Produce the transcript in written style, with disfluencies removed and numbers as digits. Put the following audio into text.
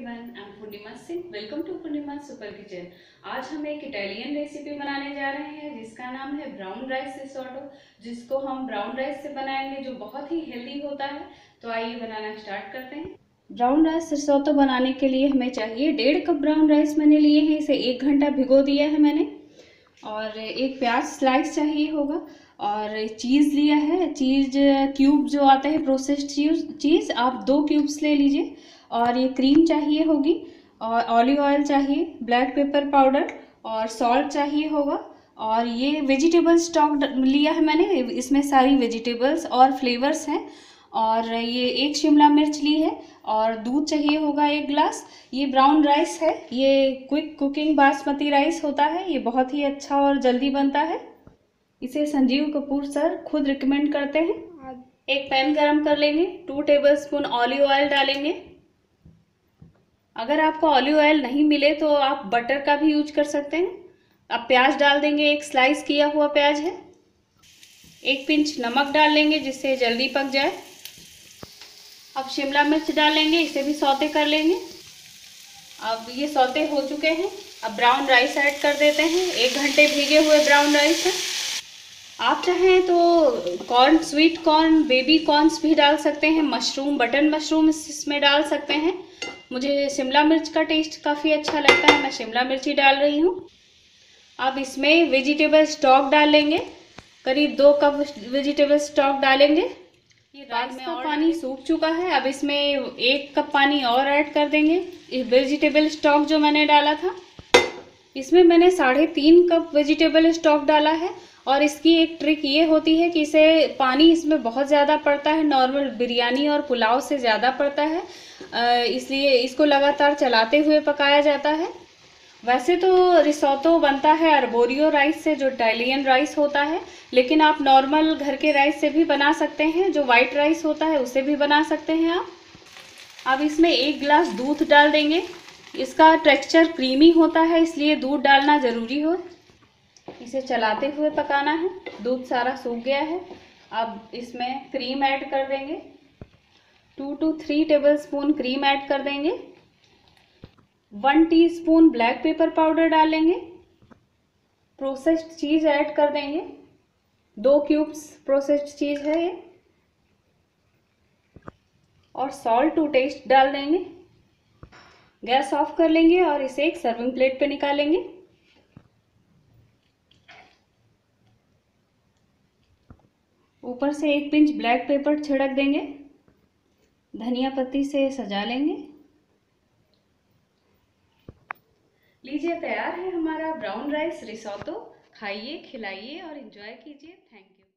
Everyone, I am Purnima Singh. Welcome to Purnima super kitchen. आज हम एक इटालियन रेसिपी बनाने जा रहे हैं जिसका नाम है ब्राउन राइस रिसोटो, जिसको हम ब्राउन राइस से बनाएंगे जो बहुत ही हेल्दी होता है। तो आइए बनाना स्टार्ट करते हैं। ब्राउन राइस रिसोटो बनाने के लिए हमें चाहिए 1.5 कप ब्राउन राइस मैंने लिए हैं। इसे 1 घंटा भिगो दिया है मैंने। और एक प्याज स्लाइस चाहिए होगा और चीज़ लिया है। चीज़ क्यूब जो आता है प्रोसेस्ड चीज़ आप 2 क्यूब्स ले लीजिए। और ये क्रीम चाहिए होगी और ऑलिव ऑयल चाहिए, ब्लैक पेपर पाउडर और सॉल्ट चाहिए होगा। और ये वेजिटेबल स्टॉक लिया है मैंने, इसमें सारी वेजिटेबल्स और फ्लेवर्स हैं। और ये 1 शिमला मिर्च ली है और दूध चाहिए होगा 1 गिलास। ये ब्राउन राइस है, ये क्विक कुकिंग बासमती राइस होता है। ये बहुत ही अच्छा और जल्दी बनता है। इसे संजीव कपूर सर खुद रिकमेंड करते हैं। एक पैन गरम कर लेंगे, 2 टेबलस्पून ऑलिव ऑयल डालेंगे। अगर आपको ऑलिव ऑयल नहीं मिले तो आप बटर का भी यूज कर सकते हैं। अब प्याज डाल देंगे, 1 स्लाइस किया हुआ प्याज है। 1 पिंच नमक डाल लेंगे जिससे जल्दी पक जाए। अब शिमला मिर्च डालेंगे, इसे भी सौते कर लेंगे। अब ये सौते हो चुके हैं। अब ब्राउन राइस ऐड कर देते हैं। 1 घंटे भीगे हुए ब्राउन राइस है। आप चाहें तो corn, sweet corn, baby corns भी डाल सकते हैं। मशरूम, बटन मशरूम इसमें डाल सकते हैं। मुझे शिमला मिर्च का टेस्ट काफ़ी अच्छा लगता है, मैं शिमला मिर्च ही डाल रही हूँ। अब इसमें वेजिटेबल स्टॉक डालेंगे, करीब 2 कप वेजिटेबल स्टॉक डालेंगे। ये राइस का पानी सूख चुका है। अब इसमें 1 कप पानी और ऐड कर देंगे। ये वेजिटेबल स्टॉक जो मैंने डाला था, इसमें मैंने 3.5 कप वेजिटेबल स्टॉक डाला है। और इसकी एक ट्रिक ये होती है कि इसे पानी इसमें बहुत ज़्यादा पड़ता है, नॉर्मल बिरयानी और पुलाव से ज़्यादा पड़ता है, इसलिए इसको लगातार चलाते हुए पकाया जाता है। वैसे तो रिसोटो बनता है अर्बोरियो राइस से, जो इटालियन राइस होता है, लेकिन आप नॉर्मल घर के राइस से भी बना सकते हैं। जो वाइट राइस होता है उससे भी बना सकते हैं आप। अब इसमें 1 गिलास दूध डाल देंगे। इसका टेक्सचर क्रीमी होता है इसलिए दूध डालना ज़रूरी हो। इसे चलाते हुए पकाना है। दूध सारा सूख गया है। अब इसमें क्रीम ऐड कर देंगे। 2 to 3 टेबलस्पून क्रीम ऐड कर देंगे। 1 टीस्पून ब्लैक पेपर पाउडर डालेंगे। प्रोसेस्ड चीज़ ऐड कर देंगे, 2 क्यूब्स प्रोसेस्ड चीज़ है ये। और सॉल्ट टू टेस्ट डाल देंगे। गैस ऑफ कर लेंगे और इसे एक सर्विंग प्लेट पे निकालेंगे। ऊपर से 1 पिंच ब्लैक पेपर छिड़क देंगे। धनिया पत्ती से सजा लेंगे। लीजिए, तैयार है हमारा ब्राउन राइस रिसोटो। खाइए, खिलाइए और एंजॉय कीजिए। Thank you.